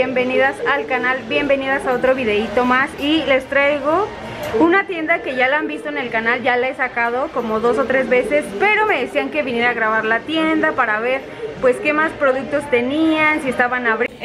bienvenidas al canal, bienvenidas a otro videito más. Y les traigo una tienda que ya la han visto en el canal, ya la he sacado como 2 o 3 veces, pero me decían que viniera a grabar la tienda para ver pues qué más productos tenían, si estaban abriendo.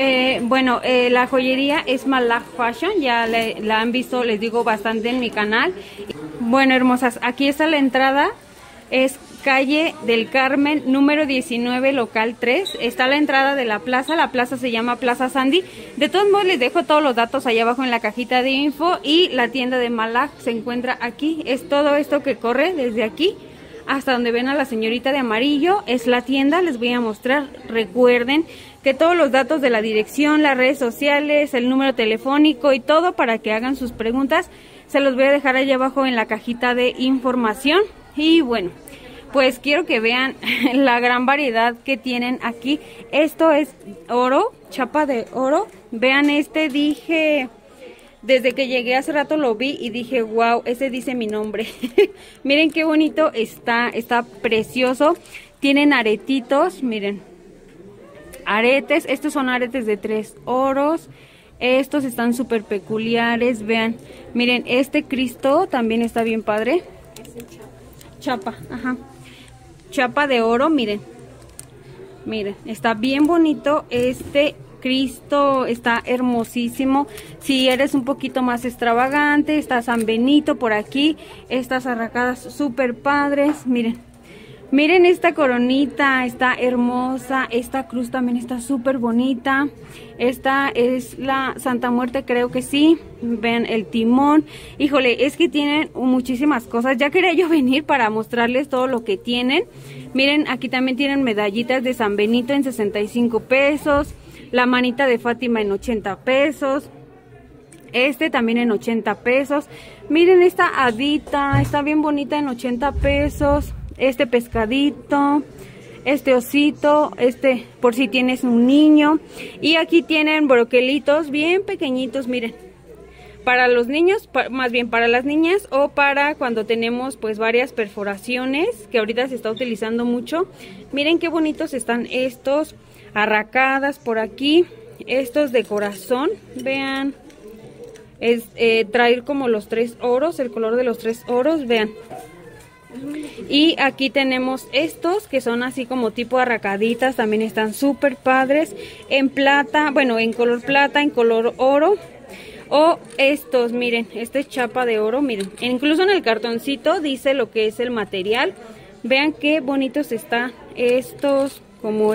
La joyería es Malaj Fashion, ya la han visto, les digo, bastante en mi canal. Bueno, hermosas, aquí está la entrada, es calle del Carmen, número 19, local 3. Está la entrada de la plaza se llama Plaza Sandy. De todos modos les dejo todos los datos allá abajo en la cajita de info. Y la tienda de Malaj se encuentra aquí, es todo esto que corre desde aquí hasta donde ven a la señorita de amarillo, es la tienda. Les voy a mostrar, recuerden que todos los datos de la dirección, las redes sociales, el número telefónico y todo para que hagan sus preguntas, se los voy a dejar allá abajo en la cajita de información. Y bueno, pues quiero que vean la gran variedad que tienen aquí. Esto es oro, chapa de oro. Vean dije, desde que llegué hace rato lo vi y dije, wow, ese dice mi nombre. Miren qué bonito está precioso. Tienen aretitos, miren, aretes. Estos son aretes de 3 oros. Estos están súper peculiares, vean. Miren, este Cristo también está bien padre. Chapa, ajá. Chapa de oro, miren. Miren, está bien bonito este Cristo, está hermosísimo. Si eres un poquito más extravagante, está San Benito por aquí. Estas arracadas súper padres, miren. Miren esta coronita, está hermosa. Esta cruz también está súper bonita. Esta es la Santa Muerte, creo que sí. Vean el timón. Híjole, es que tienen muchísimas cosas. Ya quería yo venir para mostrarles todo lo que tienen. Miren, aquí también tienen medallitas de San Benito en 65 pesos. La manita de Fátima en 80 pesos. Este también en 80 pesos. Miren esta hadita, está bien bonita en 80 pesos. Este pescadito, este osito, por si tienes un niño. Y aquí tienen broquelitos bien pequeñitos, miren. Para los niños, más bien para las niñas, o para cuando tenemos pues varias perforaciones, que ahorita se está utilizando mucho. Miren qué bonitos están estos, arracadas por aquí. Estos de corazón, vean. Es traer como los 3 oros, el color de los 3 oros, vean. Y aquí tenemos estos que son así como tipo arracaditas, también están súper padres, en plata, bueno, en color plata, en color oro. O estos, miren, este es chapa de oro, miren, incluso en el cartoncito dice lo que es el material. Vean qué bonitos están estos, como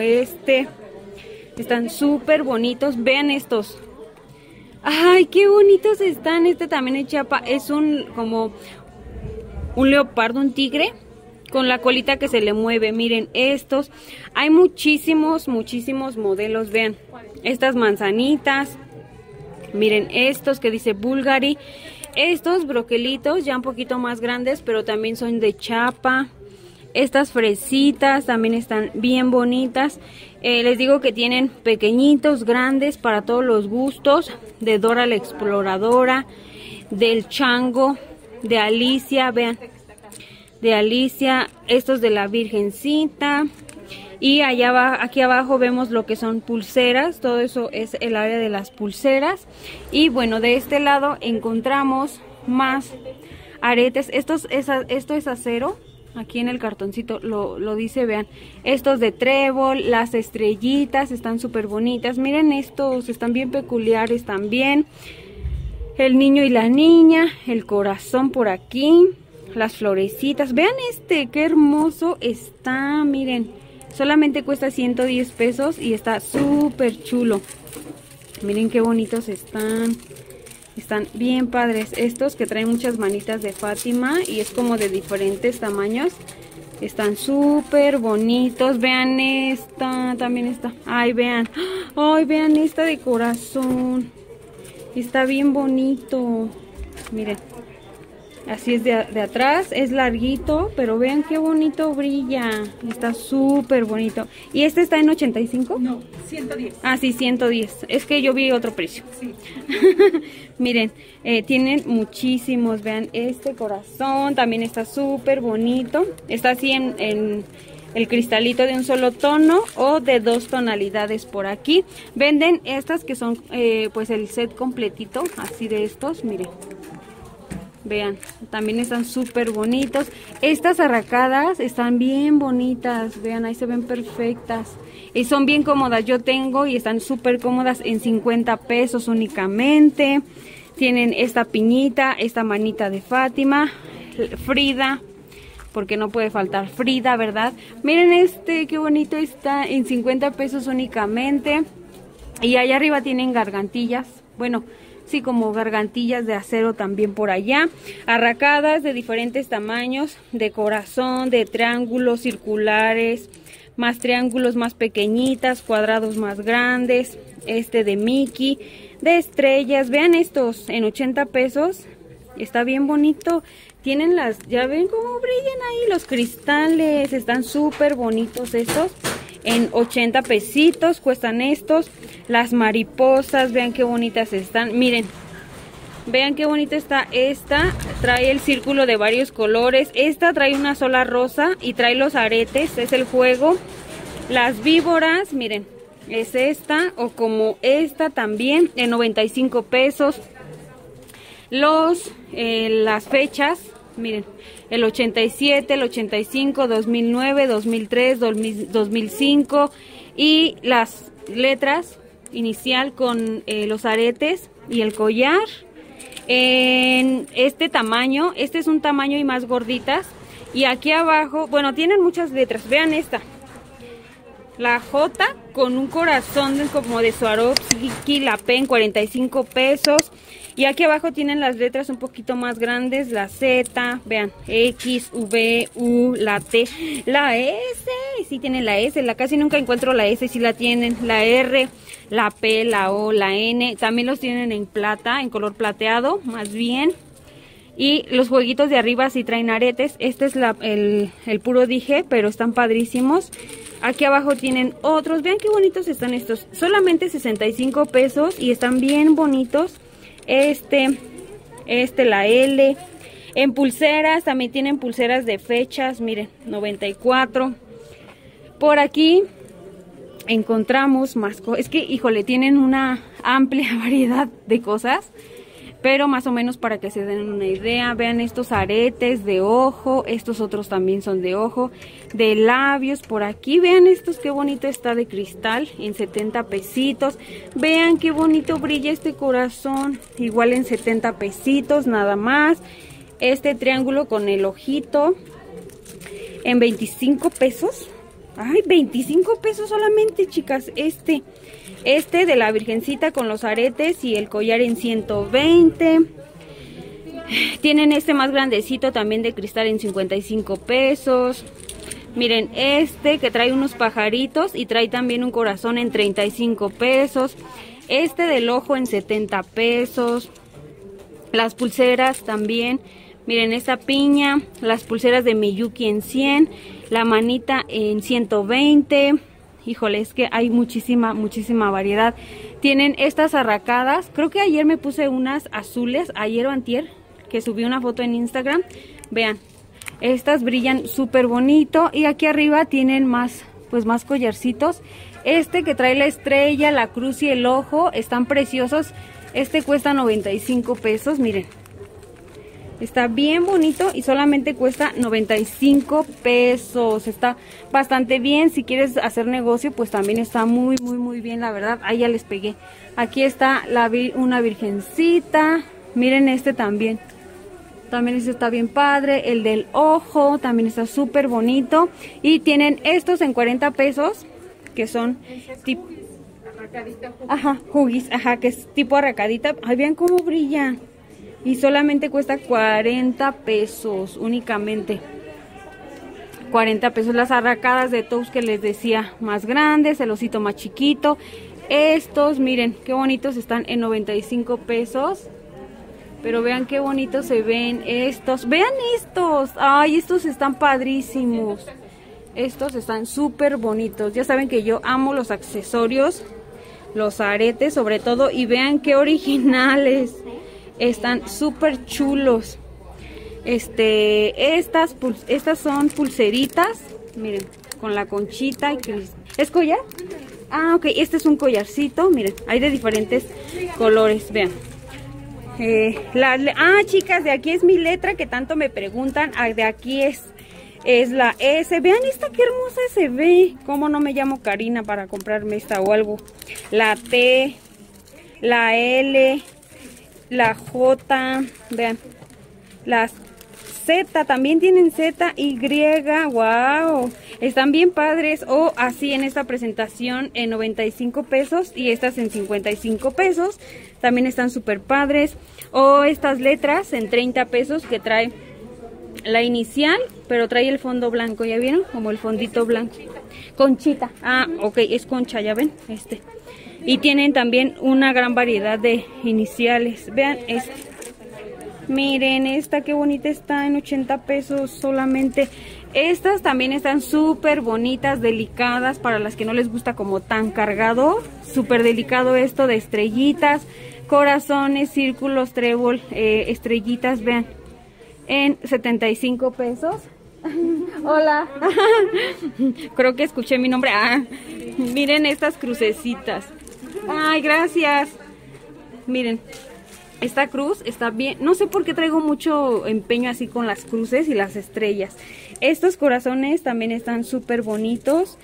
están súper bonitos. Vean estos, ay, qué bonitos están. Este también es chapa, es como un leopardo, un tigre, con la colita que se le mueve. Miren estos, hay muchísimos modelos. Vean, estas manzanitas, miren estos que dice Bulgari. Estos broquelitos ya un poquito más grandes, pero también son de chapa. Estas fresitas también están bien bonitas. Les digo que tienen pequeñitos, grandes, para todos los gustos. De Dora la Exploradora, del Chango, de Alicia, vean, de Alicia, estos de la Virgencita. Y allá aquí abajo vemos lo que son pulseras, todo eso es el área de las pulseras. Y bueno, de este lado encontramos más aretes. Esto es acero, aquí en el cartoncito lo dice, vean. Estos de trébol, las estrellitas están súper bonitas. Miren estos, están bien peculiares también. El niño y la niña, el corazón por aquí, las florecitas. Vean qué hermoso está, miren. Solamente cuesta 110 pesos y está súper chulo. Miren qué bonitos están. Están bien padres. Estos que traen muchas manitas de Fátima y es como de diferentes tamaños. Están súper bonitos. Vean esta, también está. Ay, vean. Ay, vean esta de corazón. Está bien bonito. Miren. Así es de atrás. Es larguito. Pero vean qué bonito brilla. Está súper bonito. ¿Y este está en 85? No, 110. Ah, sí, 110. Es que yo vi otro precio. Sí. Miren, tienen muchísimos. Vean este corazón. También está súper bonito. Está así el cristalito de un solo tono o de 2 tonalidades por aquí. Venden estas que son pues el set completito, así de estos, miren. Vean, también están súper bonitos. Estas arracadas están bien bonitas, vean, ahí se ven perfectas. Y son bien cómodas, yo tengo y están súper cómodas en 50 pesos únicamente. Tienen esta piñita, esta manita de Fátima, Frida, porque no puede faltar Frida, ¿verdad? Miren este, qué bonito está, en 50 pesos únicamente. Y allá arriba tienen gargantillas, bueno, sí, como gargantillas de acero también por allá. Arracadas de diferentes tamaños, de corazón, de triángulos circulares, más triángulos más pequeñitas, cuadrados más grandes, este de Mickey, de estrellas. Vean estos en 80 pesos, está bien bonito. Tienen las, ya ven cómo brillan ahí los cristales, están súper bonitos estos. En 80 pesitos cuestan estos. Las mariposas, vean qué bonitas están. Miren, vean qué bonita está esta. Trae el círculo de varios colores. Esta trae una sola rosa y trae los aretes, es el juego. Las víboras, miren, es esta o como esta también, en 95 pesos. Las fechas, miren, el 87, el 85, 2009, 2003, 2005 y las letras inicial con los aretes y el collar en este tamaño. Este es un tamaño y más gorditas. Y aquí abajo, bueno, tienen muchas letras. Vean esta, la J con un corazón como de Swarovski, la P en 45 pesos. Y aquí abajo tienen las letras un poquito más grandes, la Z, vean, X, V, U, la T, la S, sí tienen la S, casi nunca encuentro la S, sí la tienen, la R, la P, la O, la N, también los tienen en plata, en color plateado, más bien. Y los jueguitos de arriba sí traen aretes, este es el puro dije, pero están padrísimos. Aquí abajo tienen otros, vean qué bonitos están estos, solamente 65 pesos y están bien bonitos. La L. En pulseras, también tienen pulseras de fechas, miren, 94. Por aquí encontramos más cosas. Es que, híjole, tienen una amplia variedad de cosas, pero más o menos para que se den una idea. Vean estos aretes de ojo, estos otros también son de ojo, de labios por aquí. Vean estos, qué bonito está de cristal, en 70 pesitos. Vean qué bonito brilla este corazón, igual en 70 pesitos nada más. Este triángulo con el ojito en 25 pesos. Ay, 25 pesos solamente, chicas. Este de la virgencita con los aretes y el collar en 120. Tienen este más grandecito también de cristal en 55 pesos. Miren este que trae unos pajaritos y trae también un corazón en 35 pesos. Este del ojo en 70 pesos. Las pulseras también. Miren esta piña. Las pulseras de Miyuki en 100. La manita en 120. Híjole, es que hay muchísima variedad. Tienen estas arracadas. Creo que ayer me puse unas azules, ayer o antier, que subí una foto en Instagram. Vean, estas brillan súper bonito. Y aquí arriba tienen más, pues más collarcitos. Este que trae la estrella, la cruz y el ojo, están preciosos. Este cuesta 95 pesos, miren. Está bien bonito y solamente cuesta 95 pesos. Está bastante bien. Si quieres hacer negocio, pues también está muy bien, la verdad. Ahí ya les pegué. Aquí está una virgencita. Miren este también. También este está bien padre. El del ojo también está súper bonito. Y tienen estos en 40 pesos, que son tipo... Ajá, huggies, ajá, que es tipo arracadita. Ay, vean cómo brillan. Y solamente cuesta 40 pesos únicamente. 40 pesos. Las arracadas de toast que les decía, más grandes, el osito más chiquito. Estos, miren, qué bonitos están en 95 pesos. Pero vean qué bonitos se ven estos. Vean estos. Ay, estos están padrísimos. Estos están súper bonitos. Ya saben que yo amo los accesorios, los aretes sobre todo. Y vean qué originales. Están súper chulos. Estas son pulseritas. Miren, con la conchita. ¿Es collar? Ah, ok, este es un collarcito, miren, hay de diferentes colores, vean. Chicas, de aquí es mi letra que tanto me preguntan. De aquí es la S. Vean esta qué hermosa se ve. Cómo no me llamo Karina para comprarme esta o algo. La T, la L, la J, vean. Las Z, también tienen Z, Y, wow, están bien padres. O así en esta presentación en 95 pesos y estas en 55 pesos. También están súper padres. O estas letras en 30 pesos que trae la inicial, pero trae el fondo blanco, ¿ya vieron? Como el fondito blanco. Conchita, ok, es concha, ¿ya ven? Y tienen también una gran variedad de iniciales. Vean miren, esta qué bonita está en 80 pesos solamente. Estas también están súper bonitas, delicadas, para las que no les gusta como tan cargado. Súper delicado esto de estrellitas, corazones, círculos, trébol, estrellitas, vean. En 75 pesos. Hola. Creo que escuché mi nombre. Miren estas crucecitas. Ay, gracias. Miren. Esta cruz está bien, no sé por qué traigo mucho empeño así con las cruces y las estrellas. Estos corazones también están súper bonitos.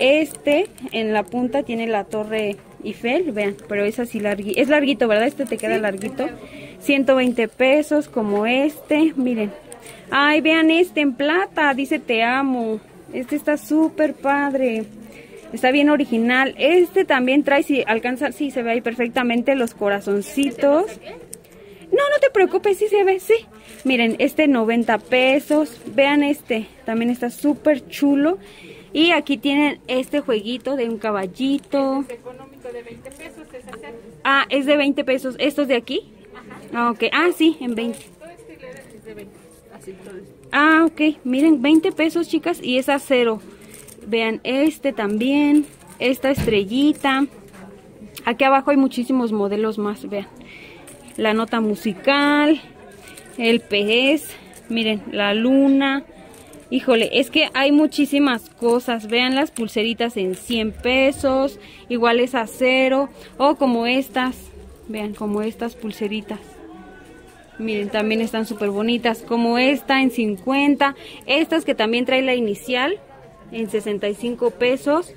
En la punta tiene la torre Eiffel, vean, pero es así es larguito, ¿verdad? Te queda larguito. 120 pesos como miren. Ay, vean en plata, dice te amo. Está súper padre. Está bien original. También trae, si alcanza, sí se ve ahí perfectamente los corazoncitos. No te preocupes, sí se ve, sí. Miren, 90 pesos. Vean también está súper chulo. Y aquí tienen jueguito de un caballito. Es económico de 20 pesos, es hacer. Es de 20 pesos. ¿Estos de aquí? Ajá. Ok, sí, en 20. Todo es de 20. Así todo. Ok, miren, 20 pesos, chicas, y es acero. Vean, también, esta estrellita. Aquí abajo hay muchísimos modelos más, vean. La nota musical, el pez, miren, la luna. Híjole, es que hay muchísimas cosas. Vean las pulseritas en 100 pesos, igual es acero. O como estas, vean, como estas pulseritas. Miren, también están súper bonitas. Como esta en 50. Estas que también trae la inicial en 65 pesos.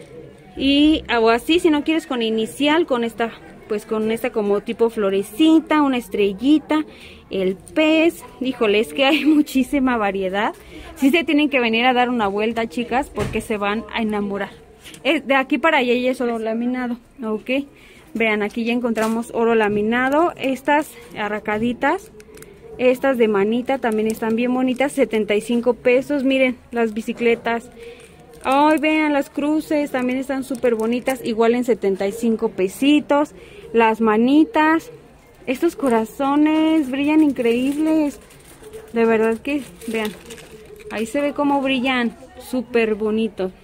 Y o así, si no quieres con inicial, con esta, pues con esta como tipo florecita, una estrellita, el pez. Híjole, es que hay muchísima variedad. Sí se tienen que venir a dar una vuelta, chicas, porque se van a enamorar. De aquí para allá ya es oro laminado, ok. Vean, aquí ya encontramos oro laminado. Estas arracaditas, estas de manita también están bien bonitas, 75 pesos. Miren, las bicicletas. Ay, vean, las cruces también están súper bonitas, igual en 75 pesitos. Las manitas, estos corazones brillan increíbles. De verdad que, vean, ahí se ve cómo brillan, súper bonitos.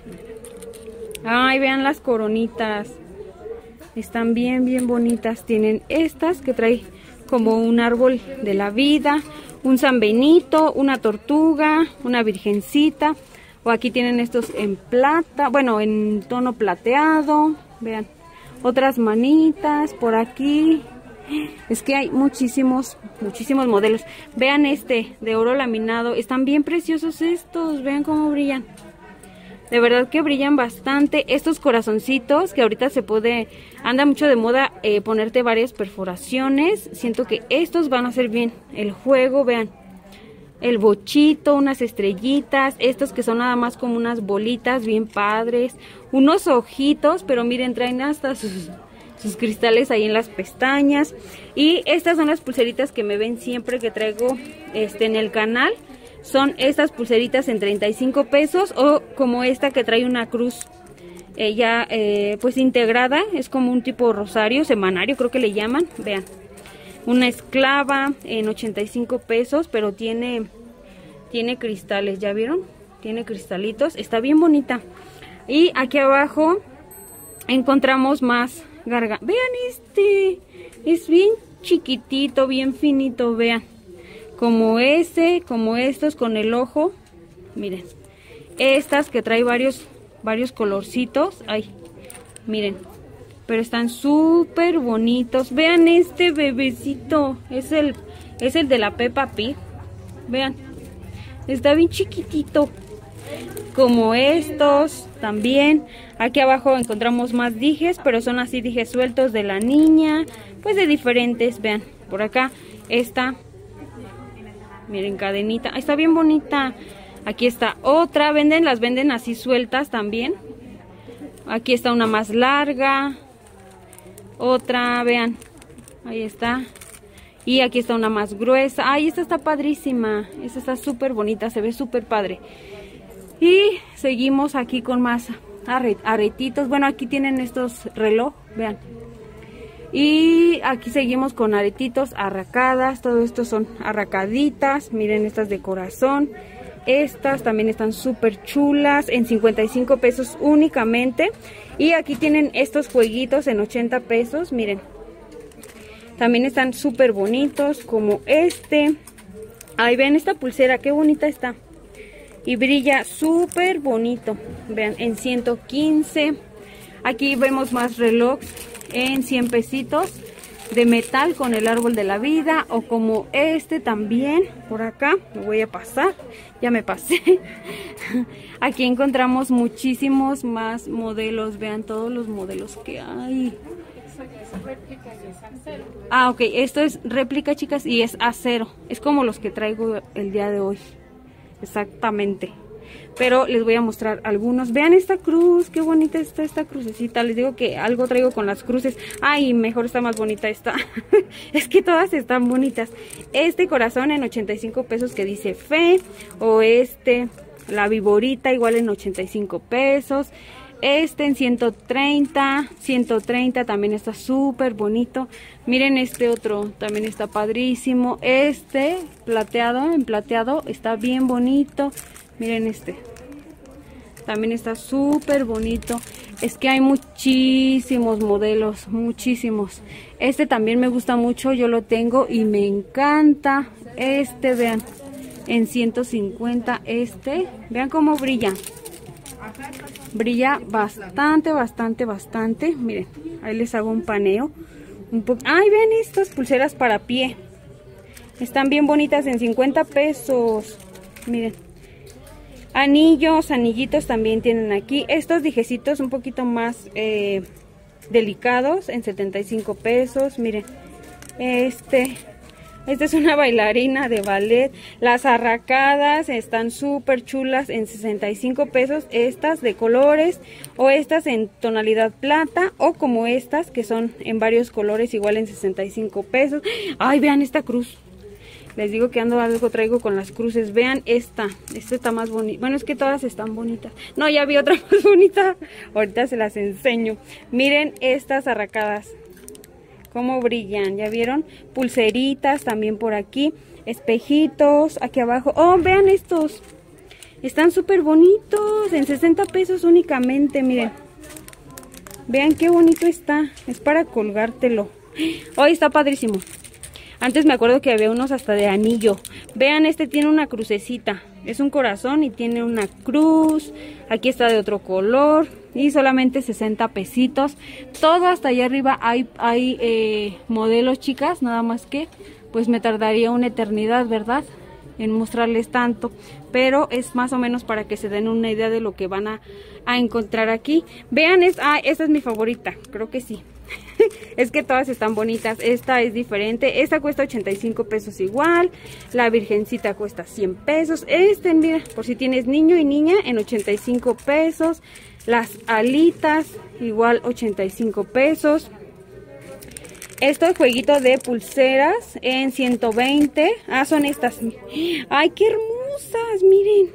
Ay, vean las coronitas. Están bien, bien bonitas. Tienen estas que trae como un árbol de la vida, un San Benito, una tortuga, una virgencita. O aquí tienen estos en plata, bueno, en tono plateado. Vean, otras manitas por aquí. Es que hay muchísimos modelos. Vean de oro laminado. Están bien preciosos estos. Vean cómo brillan. De verdad que brillan bastante. Estos corazoncitos que ahorita anda mucho de moda ponerte varias perforaciones. Siento que estos van a hacer bien el juego. Vean, el bochito, unas estrellitas. Estos que son nada más como unas bolitas bien padres. Unos ojitos, pero miren, traen hasta sus cristales ahí en las pestañas. Y estas son las pulseritas que me ven siempre que traigo en el canal. Son estas pulseritas en 35 pesos o como esta que trae una cruz pues integrada. Es como un tipo rosario, semanario creo que le llaman. Vean, una esclava en 85 pesos, pero tiene cristales, ¿ya vieron? Tiene cristalitos, está bien bonita. Y aquí abajo encontramos más gargantas. Vean es bien chiquitito, bien finito, vean. Como como estos con el ojo, miren. Estas que trae varios colorcitos. Ay, miren. Pero están súper bonitos. Vean este bebecito. Es el de la Peppa Pig. Vean. Está bien chiquitito. Como estos también. Aquí abajo encontramos más dijes, pero son así dijes sueltos de la niña. Pues de diferentes, vean. Por acá esta. Miren, cadenita. Está bien bonita. Aquí está otra. Las venden así sueltas también. Aquí está una más larga. Otra, vean. Ahí está. Y aquí está una más gruesa. Ay, esta está padrísima. Esta está súper bonita. Se ve súper padre. Y seguimos aquí con más aretitos. Bueno, aquí tienen estos reloj. Vean. Y aquí seguimos con aretitos, arracadas. Todo esto son arracaditas. Miren estas de corazón. Estas también están súper chulas. En 55 pesos únicamente. Y aquí tienen estos jueguitos en 80 pesos. Miren. También están súper bonitos. Como este. Ahí ven esta pulsera. Qué bonita está. Y brilla súper bonito. Vean, en 115. Aquí vemos más relojes en 100 pesitos. De metal con el árbol de la vida. O como este también. Por acá. Me voy a pasar. Ya me pasé. Aquí encontramos muchísimos más modelos. Vean todos los modelos que hay. Ah, ok. Esto es réplica, chicas. Y es acero. Es como los que traigo el día de hoy. Exactamente. Pero les voy a mostrar algunos. Vean esta cruz, qué bonita está esta crucecita. Les digo que algo traigo con las cruces. Ay, mejor está más bonita esta. Es que todas están bonitas. Este corazón en 85 pesos que dice fe. O la viborita igual en 85 pesos. Este en 130. 130 también está súper bonito. Miren este otro, también está padrísimo. Este plateado, en plateado, está bien bonito. Miren este. También está súper bonito. Es que hay muchísimos modelos, muchísimos. Este también me gusta mucho, yo lo tengo y me encanta. Este, vean, en 150 vean cómo brilla. Brilla bastante, bastante, bastante. Miren, ahí les hago un paneo. Ay, vean estas pulseras para pie. Están bien bonitas en 50 pesos. Miren. Anillitos también tienen aquí. Estos dijecitos un poquito más delicados en 75 pesos. Miren, esta es una bailarina de ballet. Las arracadas están súper chulas en 65 pesos. Estas de colores o estas en tonalidad plata o como estas que son en varios colores igual en 65 pesos. Ay, vean esta cruz. Les digo que algo traigo con las cruces. Vean esta está más bonita. Bueno, es que todas están bonitas. No, ya vi otra más bonita. Ahorita se las enseño. Miren estas arracadas. Cómo brillan, ¿ya vieron? Pulseritas también por aquí. Espejitos aquí abajo. Oh, vean estos. Están súper bonitos. En 60 pesos únicamente, miren. Vean qué bonito está. Es para colgártelo. Oh, está padrísimo. Antes me acuerdo que había unos hasta de anillo. Vean, este tiene una crucecita. Es un corazón y tiene una cruz. Aquí está de otro color. Y solamente 60 pesitos. Todo hasta allá arriba hay modelos, chicas. Nada más que pues me tardaría una eternidad, ¿verdad? En mostrarles tanto. Pero es más o menos para que se den una idea de lo que van a encontrar aquí. Vean, esta es mi favorita. Creo que sí. Es que todas están bonitas. Esta es diferente. Esta cuesta 85 pesos igual. La virgencita cuesta 100 pesos. Mira, por si tienes niño y niña, en 85 pesos. Las alitas, igual 85 pesos. Estos jueguitos de pulseras en 120. Ah, son estas. Ay, qué hermosas, miren.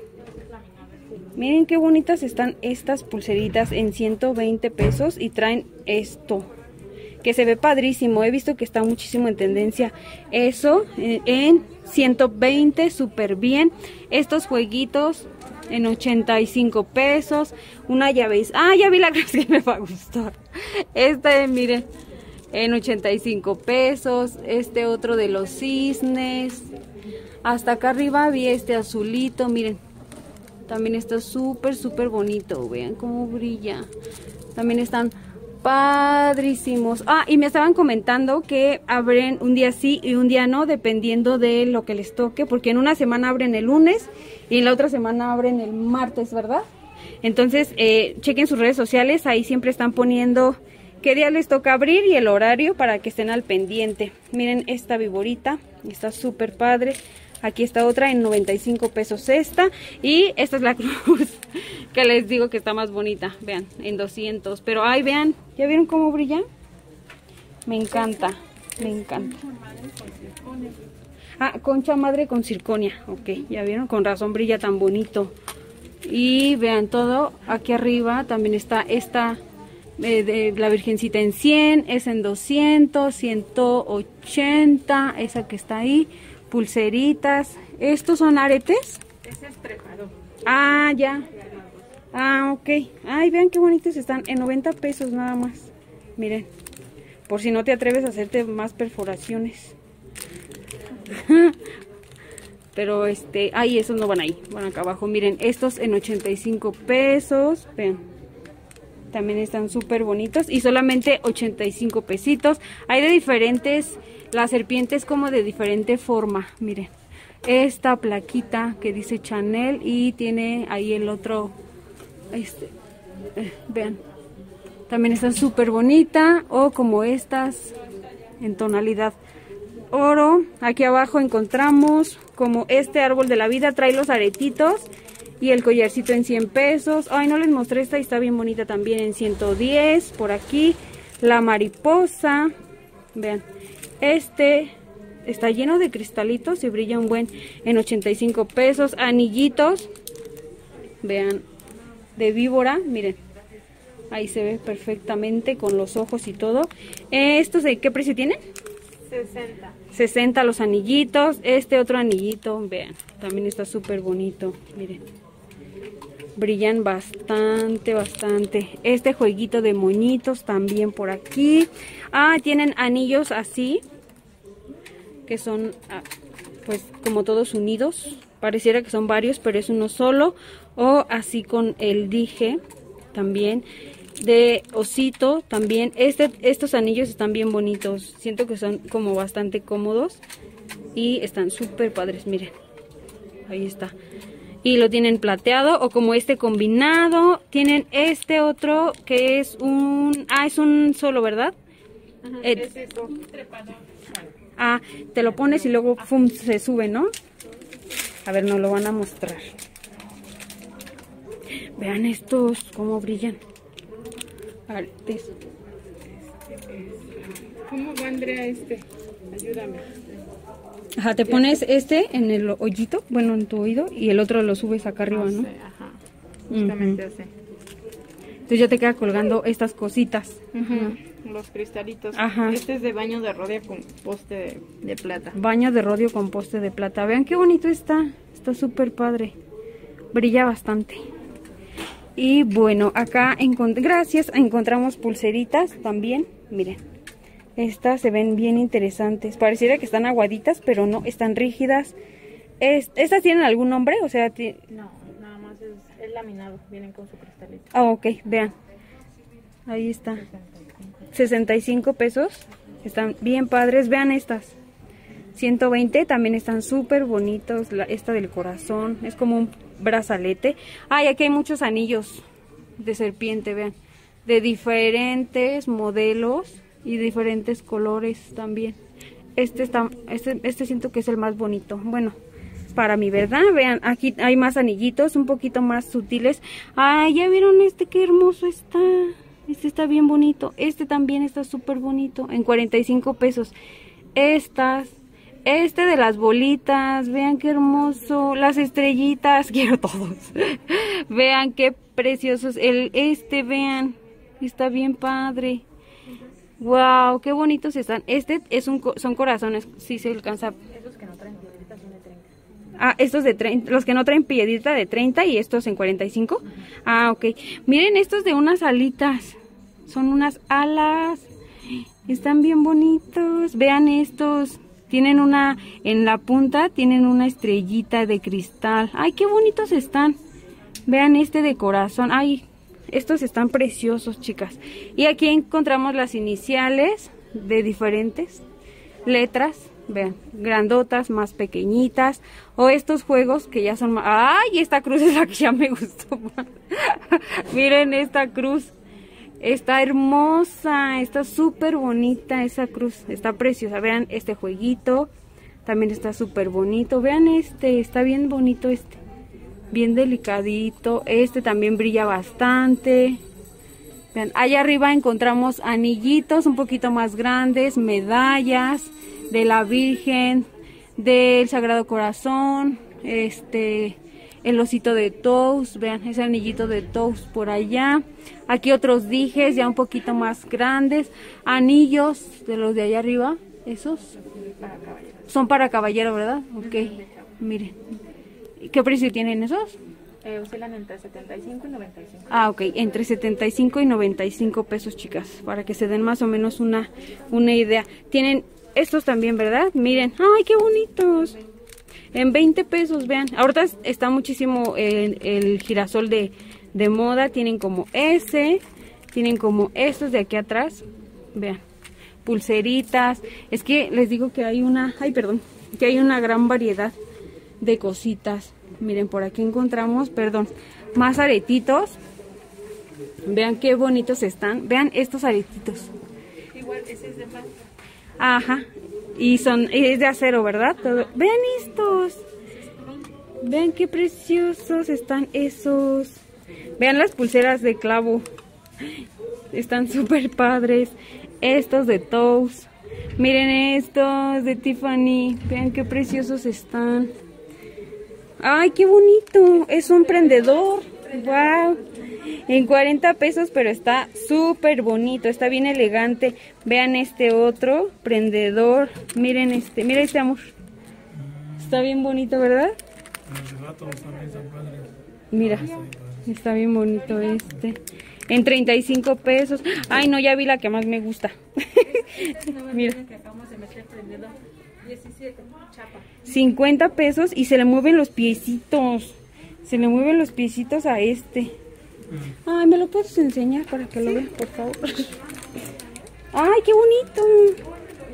Miren qué bonitas están estas pulseritas en 120 pesos. Y traen esto, que se ve padrísimo. He visto que está muchísimo en tendencia. Eso en 120, súper bien. Estos jueguitos en 85 pesos. Una llave. Ah, ya vi la que me va a gustar. Miren, en 85 pesos. Este otro de los cisnes. Hasta acá arriba vi este azulito, miren. También está súper, súper bonito. Vean cómo brilla. También están padrísimos. Ah, y me estaban comentando que abren un día sí y un día no, dependiendo de lo que les toque, porque en una semana abren el lunes y en la otra semana abren el martes, ¿verdad? Entonces, chequen sus redes sociales, ahí siempre están poniendo qué día les toca abrir y el horario para que estén al pendiente. Miren esta viborita, está súper padre. Aquí está otra en 95 pesos esta. Y esta es la cruz que les digo que está más bonita. Vean, en 200. Pero ay, vean, ¿ya vieron cómo brilla? Me encanta, me encanta. Ah, concha madre con circonia. Ok, ya vieron, con razón brilla tan bonito. Y vean todo, aquí arriba también está esta de la Virgencita en 100, es en 200, 180, esa que está ahí. Pulseritas. ¿Estos son aretes? Ese es preparado. Ah, ya. Ah, ok. Ay, vean qué bonitos están. En 90 pesos nada más. Miren. Por si no te atreves a hacerte más perforaciones. Pero ay, esos no van ahí. Van acá abajo. Miren, estos en 85 pesos. Vean. También están súper bonitos. Y solamente 85 pesitos. Hay de diferentes. La serpiente es como de diferente forma, miren. Esta plaquita que dice Chanel y tiene ahí el otro, vean. También está súper bonita o como estas en tonalidad oro. Aquí abajo encontramos como este árbol de la vida, trae los aretitos y el collarcito en 100 pesos. Ay, no les mostré esta y está bien bonita también en 110. Por aquí la mariposa, vean. Está lleno de cristalitos y brilla un buen en 85 pesos. Anillitos, vean, de víbora, miren. Ahí se ve perfectamente con los ojos y todo. ¿Estos de qué precio tienen? 60. 60 los anillitos. Este otro anillito, vean, también está súper bonito, miren. Brillan bastante, bastante. Este jueguito de moñitos también por aquí. Ah, tienen anillos así, que son pues como todos unidos. Pareciera que son varios, pero es uno solo. O así con el dije también. De osito también. Estos anillos están bien bonitos. Siento que son como bastante cómodos. Y están súper padres, miren. Ahí está. Y lo tienen plateado o como este combinado. Tienen este otro que es un... Ah, es un solo, ¿verdad? Ajá, es eso, trepador. Ah, te lo pones y luego ¡fum! Se sube, ¿no? A ver, nos lo van a mostrar. Vean estos, cómo brillan. Artes. ¿Cómo va, Andrea, Ayúdame. Ajá, te pones en el hoyito, bueno, en tu oído, y el otro lo subes acá arriba, ¿no? Ajá, justamente así. Entonces ya te queda colgando estas cositas. Los cristalitos. Ajá. Este es de baño de rodia con poste de plata. Baño de rodio con poste de plata. Vean qué bonito está. Está súper padre. Brilla bastante. Y bueno, acá encontramos pulseritas también. Miren. Estas se ven bien interesantes. Pareciera que están aguaditas, pero no, están rígidas. ¿Estas tienen algún nombre? O sea, no, nada más es laminado. Vienen con su cristalito. Ah, ok, vean. Ahí está. 65 pesos. Están bien padres. Vean estas. 120 también están súper bonitos. Esta del corazón. Es como un brazalete. Ah, y aquí hay muchos anillos de serpiente, vean. De diferentes modelos y diferentes colores también. Este siento que es el más bonito. Bueno, para mi verdad, vean, aquí hay más anillitos, un poquito más sutiles. Ay, ya vieron qué hermoso está. Este está bien bonito. Este también está súper bonito. En 45 pesos. Este de las bolitas. Vean qué hermoso. Las estrellitas. Quiero todos. Vean qué preciosos. Vean. Está bien padre. Wow, qué bonitos están. Son corazones. Sí se alcanza. Esos que no traen piedritas son de 30. Ah, estos de 30, los que no traen piedrita de 30 y estos en 45. Ah, ok. Miren estos de unas alitas. Son unas alas. Están bien bonitos. Vean estos. Tienen en la punta tienen una estrellita de cristal. Ay, qué bonitos están. Vean este de corazón. Ay, estos están preciosos, chicas. Y aquí encontramos las iniciales de diferentes letras. Vean, grandotas, más pequeñitas. O estos juegos que ya son más... ¡Ay! Esta cruz es la que ya me gustó más. Miren esta cruz. Está hermosa. Está súper bonita esa cruz. Está preciosa. Vean este jueguito. También está súper bonito. Vean este. Está bien bonito este. Bien delicadito. Este también brilla bastante. Vean, allá arriba encontramos anillitos un poquito más grandes. Medallas de la Virgen, del Sagrado Corazón, el osito de Tous, vean ese anillito de Tous por allá. Aquí otros dijes ya un poquito más grandes, anillos de los de allá arriba, esos son para caballero, ¿verdad? Ok, miren. ¿Qué precio tienen esos? Oscilan entre 75 y 95. Ah, ok, entre 75 y 95 pesos, chicas, para que se den más o menos una idea. Tienen estos también, ¿verdad? Miren, ¡ay, qué bonitos! En 20 pesos, vean. Ahorita está muchísimo el girasol de moda. Tienen como ese, tienen como estos de aquí atrás. Vean, pulseritas. Es que les digo que hay que hay una gran variedad de cositas. Miren, por aquí encontramos, más aretitos. Vean qué bonitos están. Vean estos aretitos. Igual, ese es de plástico. Ajá, y es de acero, ¿verdad? Todo. Vean estos. Vean qué preciosos están esos. Vean las pulseras de clavo. Están súper padres. Estos de Tous. Miren estos de Tiffany. Vean qué preciosos están. Ay, qué bonito. Es un prendedor. Wow. En 40 pesos, pero está súper bonito, está bien elegante. Vean este otro prendedor. Miren mira este, amor. Está bien bonito, ¿verdad? Mira, está bien bonito este. En 35 pesos. Ay, no, ya vi la que más me gusta. Mira. 50 pesos y se le mueven los piecitos. Se le mueven los piecitos a este. Ay, ¿me lo puedes enseñar para que lo vean, por favor? Ay, qué bonito.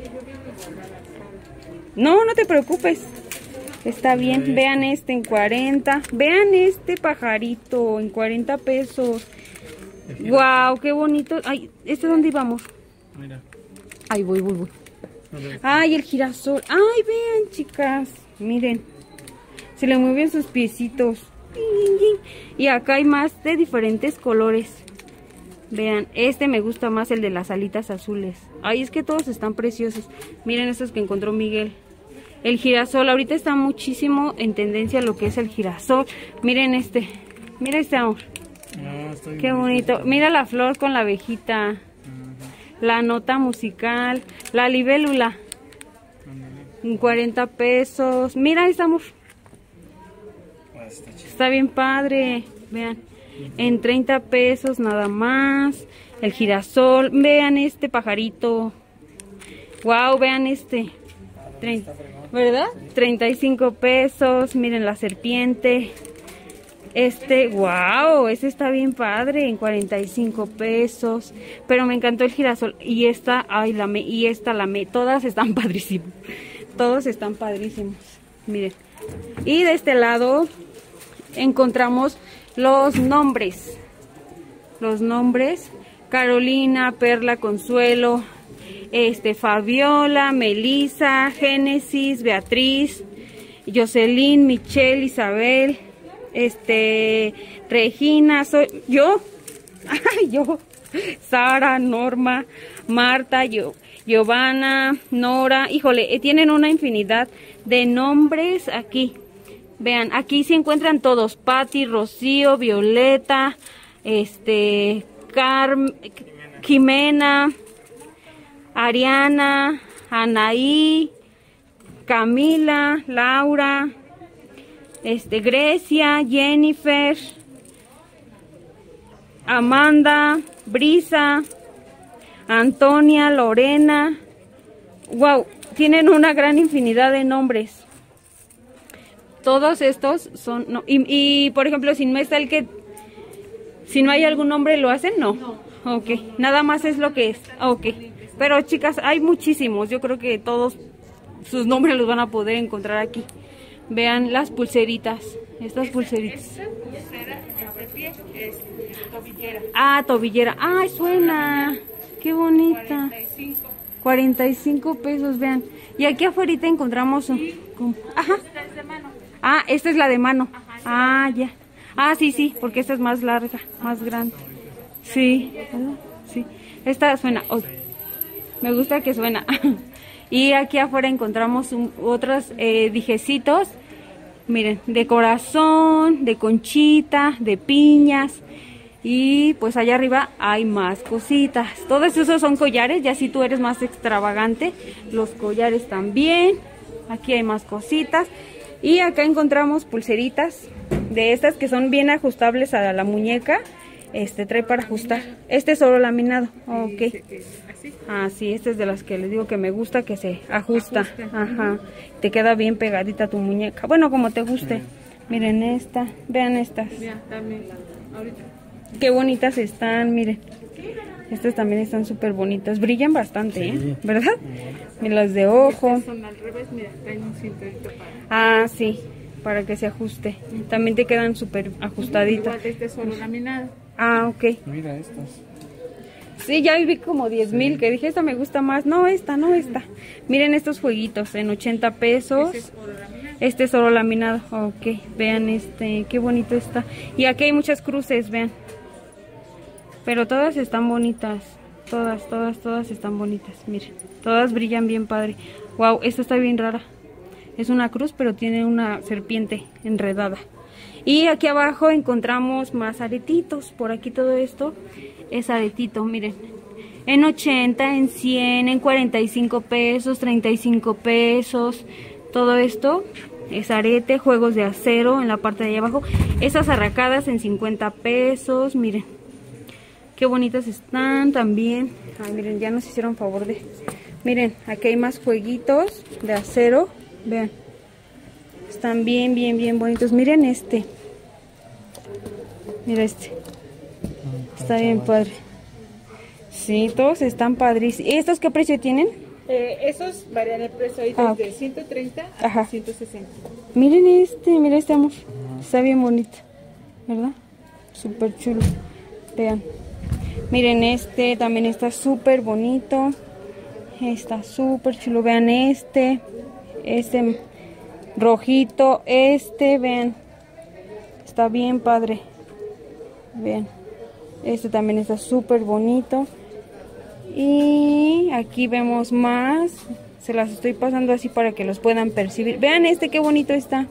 No, no te preocupes. Está bien. Vean este en 40. Vean este pajarito en 40 pesos. Wow, qué bonito. Ay, ¿dónde íbamos? Mira. Ay, voy. Ay, el girasol. Ay, vean, chicas. Miren. Se le mueven sus piecitos. Y acá hay más de diferentes colores. Vean, este me gusta más, el de las alitas azules. Ay, es que todos están preciosos. Miren estos que encontró Miguel. El girasol, ahorita está muchísimo en tendencia lo que es el girasol. Miren este. Mira este, amor. Qué bonito. Mira la flor con la abejita. La nota musical. La libélula. En 40 pesos. Mira este, amor. Está bien padre. Vean. En 30 pesos nada más. El girasol. Vean este pajarito. Wow, vean este. ¿Verdad? 35 pesos. Miren la serpiente. Wow, este está bien padre. En 45 pesos. Pero me encantó el girasol. Y esta, ay, la amé. Todas están padrísimas. Todos están padrísimos. Miren. Y de este lado encontramos los nombres. Carolina, Perla, Consuelo, Fabiola, Melissa, Génesis, Beatriz, Jocelyn, Michelle, Isabel, Regina, yo, Sara, Norma, Marta, Giovanna, Nora. Híjole, tienen una infinidad de nombres aquí. Vean, aquí se encuentran todos. Patti, Rocío, Violeta, Jimena, Ariana, Anaí, Camila, Laura, Grecia, Jennifer, Amanda, Brisa, Antonia, Lorena. Wow, tienen una gran infinidad de nombres. todos estos son, no, y por ejemplo, si no está el que, si no hay algún nombre, ¿lo hacen? No. Ok, nada más es lo que es. Ok, pero chicas, hay muchísimos, yo creo que todos sus nombres los van a poder encontrar aquí. Vean las pulseritas, estas pulseritas. Ah, tobillera. Ay, suena. Qué bonita. 45 pesos, vean. Y aquí afuera encontramos un... Ajá. Ah, esta es la de mano. Ah, ya. Ah, sí, sí, porque esta es más larga, más grande. Sí, sí. Esta suena. Oh, me gusta que suena. Y aquí afuera encontramos otros dijecitos. Miren, de corazón, de conchita, de piñas. Y pues allá arriba hay más cositas. Todos esos son collares, ya si tú eres más extravagante, los collares también. Aquí hay más cositas. Y acá encontramos pulseritas de estas que son bien ajustables a la muñeca. Trae para ajustar. Este es oro laminado. Ok. Ah, sí, este es de las que les digo que me gusta, que se ajusta. Ajá. Te queda bien pegadita tu muñeca. Bueno, como te guste. Miren esta. Vean estas. Qué bonitas están, miren. Estas también están súper bonitas. Brillan bastante, sí, ¿verdad? Miren las de ojo. Estas son al revés, mira, traen un cinturito para... Ah, sí, para que se ajuste. También te quedan súper ajustaditas. Igual este es solo laminado. Ah, ok. Mira estas. Sí, ya vi como 10,000 que dije, esta me gusta más. No, esta, no esta. Miren estos jueguitos en 80 pesos. Este es oro laminado. Ok, vean qué bonito está. Y aquí hay muchas cruces, vean. Pero todas están bonitas. Todas están bonitas. Miren, todas brillan bien padre. Wow, esta está bien rara. Es una cruz, pero tiene una serpiente enredada. Y aquí abajo encontramos más aretitos. Por aquí todo esto es aretito, miren. En 80, en 100, en 45 pesos, 35 pesos. Todo esto es arete, juegos de acero en la parte de ahí abajo. Esas arracadas en 50 pesos, miren. Qué bonitas están también. Ay, miren, ya nos hicieron favor de... Miren, aquí hay más jueguitos de acero. Vean. Están bien bonitos. Miren este. Mira este. Está bien padre. Sí, todos están padrísimos. ¿Estos qué precio tienen? Esos varían el precio ahí desde 130 a 160. Miren mira este amor. Está bien bonito, ¿verdad? Súper chulo. Vean. Miren también está súper bonito. Está súper chulo. Vean este rojito. Vean. Está bien padre. Vean. Este también está súper bonito. Y aquí vemos más. Se las estoy pasando así para que los puedan percibir. Vean qué bonito está.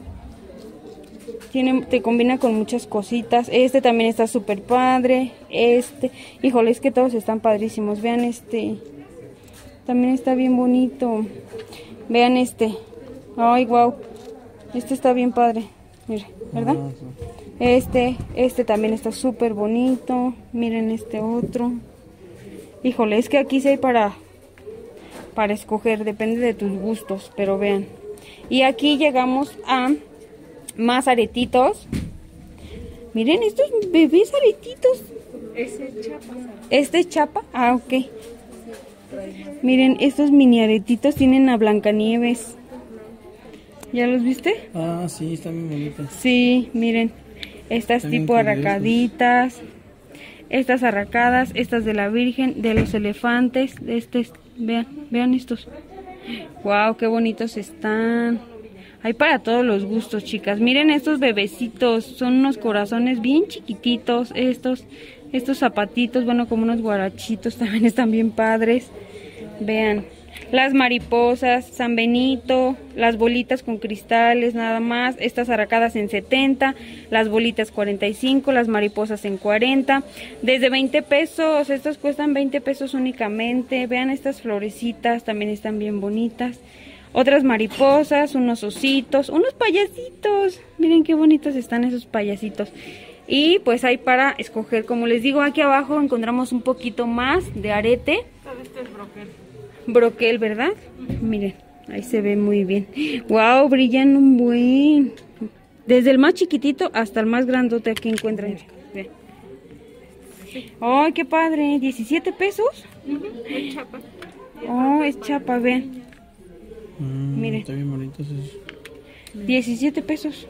Te combina con muchas cositas. Este también está súper padre. Híjole, es que todos están padrísimos. Vean también está bien bonito. Vean Ay, wow. Está bien padre. Mire, ¿verdad? Este también está súper bonito. Miren otro. Híjole, es que aquí sí hay para escoger. Depende de tus gustos. Pero vean. Y aquí llegamos a más aretitos. Miren estos bebés aretitos. ¿Este es chapa? Ah, ok. Miren, estos mini aretitos tienen a Blancanieves. ¿Ya los viste? Ah, sí, están bien bonitas. Sí, miren. Estas tipo arracaditas. Estas arracadas. Estas de la Virgen, de los elefantes. Vean estos. Wow, qué bonitos están. Hay para todos los gustos, chicas. Miren estos bebecitos. Son unos corazones bien chiquititos. Estos zapatitos, bueno, como unos guarachitos. También están bien padres. Vean. Las mariposas, San Benito, las bolitas con cristales nada más, estas arracadas en 70, las bolitas 45, las mariposas en 40, desde 20 pesos, estos cuestan 20 pesos únicamente. Vean estas florecitas, también están bien bonitas. Otras mariposas, unos ositos, unos payasitos, miren qué bonitos están esos payasitos. Y pues hay para escoger, como les digo, aquí abajo encontramos un poquito más de arete. Todo esto es Broquel, ¿verdad? Miren, ahí se ve muy bien. Wow, brillan un buen. Desde el más chiquitito hasta el más grandote aquí encuentran. Vean. ¡Ay, qué padre! ¿17 pesos? Es chapa. Oh, es chapa, vean. Miren. Está bien bonito eso. 17 pesos.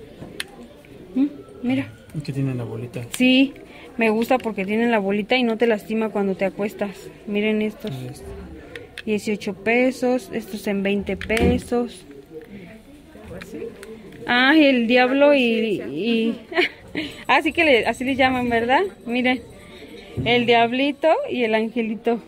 Mira. Que tiene la bolita. Sí, me gusta porque tienen la bolita y no te lastima cuando te acuestas. Miren estos. 18 pesos, estos en 20 pesos. Ah, el diablo y... así que así le llaman, ¿verdad? Miren, el diablito y el angelito.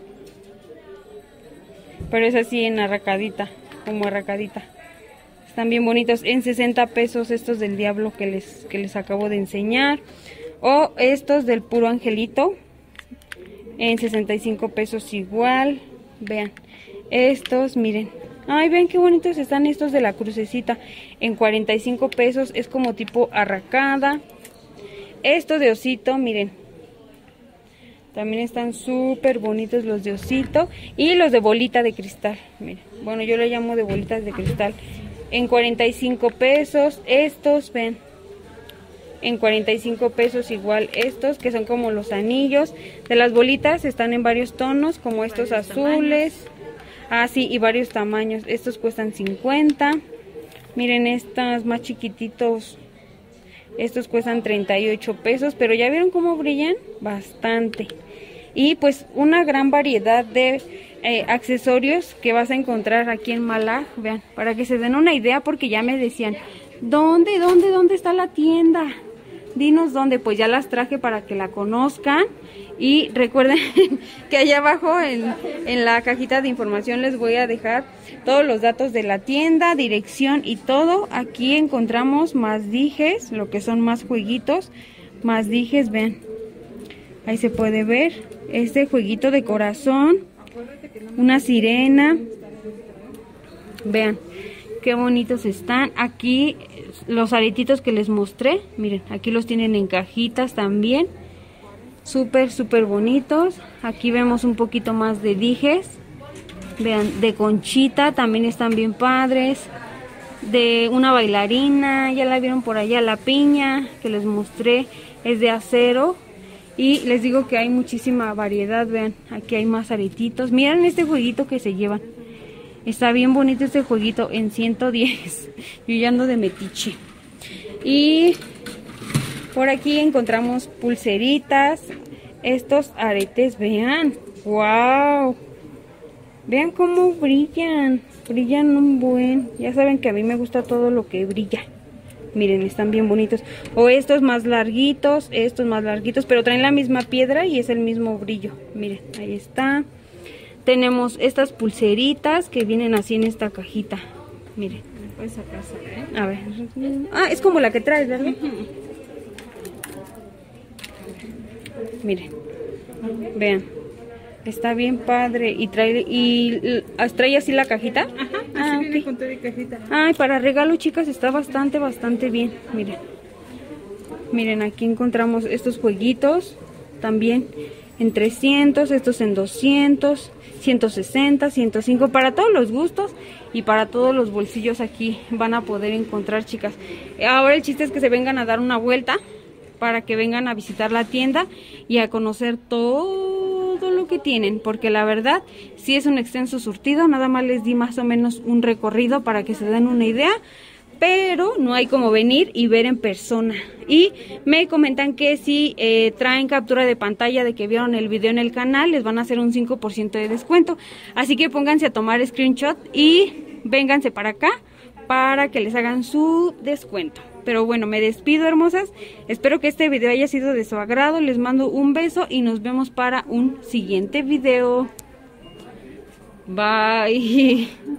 Pero es así en arracadita, como arracadita. Están bien bonitos, en 60 pesos estos del diablo que les acabo de enseñar. O estos del puro angelito, en 65 pesos igual. Vean, estos, miren. Ay, vean qué bonitos están estos de la crucecita. En 45 pesos, es como tipo arracada. Estos de osito, miren. También están súper bonitos los de osito. Y los de bolita de cristal, miren. Bueno, yo le llamo de bolitas de cristal. En 45 pesos, estos, ven. En 45 pesos igual estos, que son como los anillos. De las bolitas están en varios tonos, como estos azules. Ah, sí, y varios tamaños. Estos cuestan 50. Miren estos más chiquititos. Estos cuestan 38 pesos, pero ¿ya vieron cómo brillan? Bastante. Y pues una gran variedad de accesorios que vas a encontrar aquí en Malaj. Vean, para que se den una idea, porque ya me decían, ¿dónde está la tienda? Dinos dónde. Pues ya las traje para que la conozcan. Y recuerden que allá abajo en la cajita de información les voy a dejar todos los datos de la tienda, dirección y todo. Aquí encontramos más dijes, lo que son más jueguitos, más dijes, vean. Ahí se puede ver este jueguito de corazón, una sirena. Vean qué bonitos están. Aquí los aretitos que les mostré, miren, aquí los tienen en cajitas también. Súper, súper bonitos. Aquí vemos un poquito más de dijes. Vean, de conchita, también están bien padres. De una bailarina, ya la vieron por allá, la piña que les mostré, es de acero. Y les digo que hay muchísima variedad, vean, aquí hay más aretitos. Miren este jueguito que se llevan. Está bien bonito este jueguito, en 110. Yo ya ando de metiche. Y por aquí encontramos pulseritas, estos aretes, vean, wow, vean cómo brillan, brillan un buen, ya saben que a mí me gusta todo lo que brilla, miren, están bien bonitos. O estos más larguitos, pero traen la misma piedra y es el mismo brillo, miren, ahí está. Tenemos estas pulseritas que vienen así en esta cajita, miren. Puedes sacar, a ver, ah, es como la que traes, ¿verdad? Miren, vean, está bien padre y trae así la cajita. Ajá, así viene con toda la cajita. Ay, para regalo, chicas, está bastante bien. Miren, aquí encontramos estos jueguitos también en 300, estos en 200, 160, 105, para todos los gustos y para todos los bolsillos aquí van a poder encontrar, chicas. Ahora el chiste es que se vengan a dar una vuelta, para que vengan a visitar la tienda y a conocer todo lo que tienen, porque la verdad sí es un extenso surtido. Nada más les di más o menos un recorrido para que se den una idea, pero no hay como venir y ver en persona. Y me comentan que si traen captura de pantalla de que vieron el video en el canal, les van a hacer un 5% de descuento, así que pónganse a tomar screenshot y vénganse para acá para que les hagan su descuento. Pero bueno, me despido, hermosas. Espero que este video haya sido de su agrado. Les mando un beso y nos vemos para un siguiente video. Bye.